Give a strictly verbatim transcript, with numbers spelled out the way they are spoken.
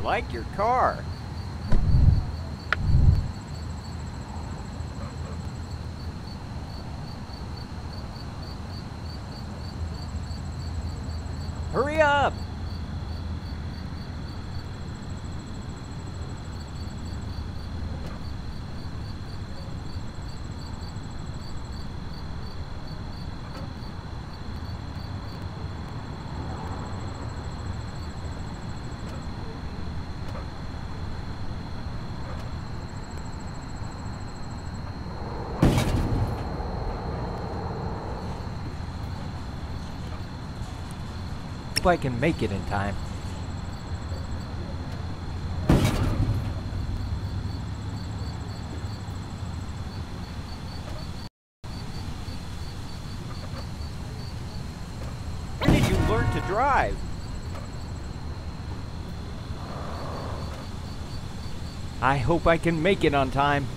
like your car. Hurry up! Hope I can make it in time. Where did you learn to drive? I hope I can make it on time.